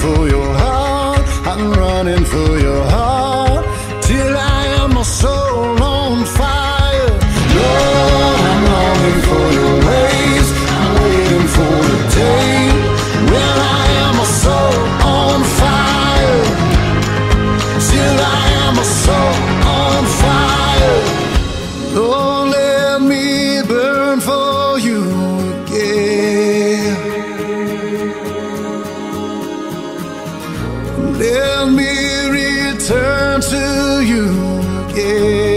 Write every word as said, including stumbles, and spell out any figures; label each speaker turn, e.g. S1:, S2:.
S1: for your heart, I'm running for your heart, till I am my soul on fire. Lord, I'm longing for your ways, I'm waiting for the day when I am my soul on fire, till I am my soul on fire. Lord, let me burn for you again. Let me return to you again.